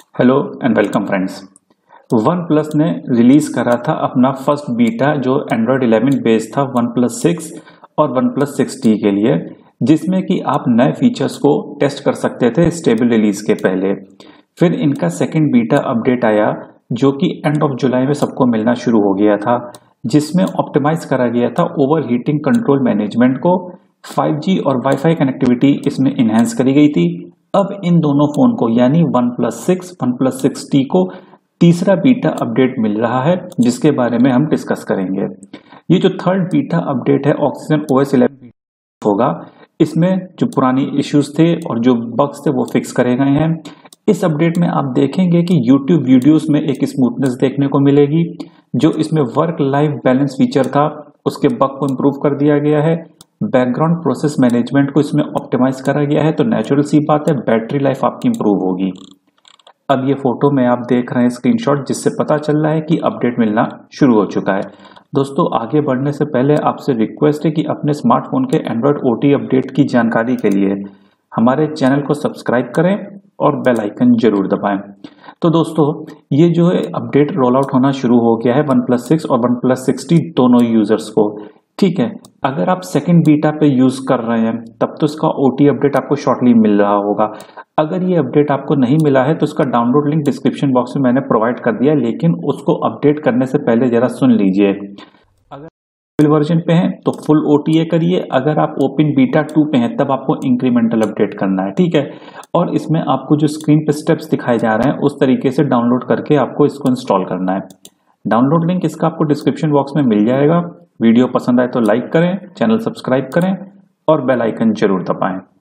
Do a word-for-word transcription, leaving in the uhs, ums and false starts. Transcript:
Hello and welcome friends. One plus ने release करा था अपना फर्स्ट बीटा जो एंड्रॉयड इलेवन बेस्ड था वन प्लस सिक्स और वन प्लस सिक्स टी के लिए, जिसमें कि आप नए फीचर्स को टेस्ट कर सकते थे स्टेबल रिलीज के पहले। फिर इनका सेकंड बीटा अपडेट आया जो कि एंड ऑफ जुलाई में सबको मिलना शुरू हो गया था, जिसमें ऑप्टिमाइज करा गया था ओवर हीटिंग कंट्रोल मैनेजमेंट को। फाइव जी और वाईफाई कनेक्टिविटी इसमें इन्हेंस करी गई थी। अब इन दोनों फोन को यानी one plus six one plus six T को तीसरा बीटा अपडेट मिल रहा है, जिसके बारे में हम डिस्कस करेंगे। ये जो थर्ड बीटा अपडेट है ऑक्सीजन ओएस इलेवन होगा। इसमें जो पुरानी इश्यूज थे और जो बग्स थे वो फिक्स करे गए हैं। इस अपडेट में आप देखेंगे कि यूट्यूब वीडियोस में एक स्मूथनेस देखने को मिलेगी। जो इसमें वर्क लाइफ बैलेंस फीचर था उसके बग को इम्प्रूव कर दिया गया है। बैकग्राउंड प्रोसेस मैनेजमेंट को इसमें ऑप्टिमाइज करा गया है, तो नेचुरल सी बात है बैटरी लाइफ आपकी इंप्रूव होगी। अब ये फोटो में आप देख रहे हैं स्क्रीनशॉट, जिससे पता चल रहा है कि अपडेट मिलना शुरू हो चुका है। दोस्तों, आगे बढ़ने से पहले आपसे रिक्वेस्ट है कि अपने स्मार्टफोन के एंड्रॉयड ओटी अपडेट की जानकारी के लिए हमारे चैनल को सब्सक्राइब करें और बेल आइकन जरूर दबाएं। तो दोस्तों, ये जो है अपडेट रोल आउट होना शुरू हो गया है वन प्लस सिक्स और वन प्लस सिक्स टी दोनों यूजर्स को। ठीक है, अगर आप सेकंड बीटा पे यूज कर रहे हैं तब तो इसका ओटी अपडेट आपको शॉर्टली मिल रहा होगा। अगर ये अपडेट आपको नहीं मिला है तो इसका डाउनलोड लिंक डिस्क्रिप्शन बॉक्स में मैंने प्रोवाइड कर दिया है, लेकिन उसको अपडेट करने से पहले जरा सुन लीजिए। अगर फुल वर्जन पे हैं तो फुल ओटीए करिए, अगर आप ओपन बीटा टू पे हैं तब आपको इंक्रीमेंटल अपडेट करना है। ठीक है, और इसमें आपको जो स्क्रीन पे स्टेप्स दिखाए जा रहे हैं उस तरीके से डाउनलोड करके आपको इसको इंस्टॉल करना है। डाउनलोड लिंक इसका आपको डिस्क्रिप्शन बॉक्स में मिल जाएगा। वीडियो पसंद आए तो लाइक करें, चैनल सब्सक्राइब करें और बेल आइकन जरूर दबाएं।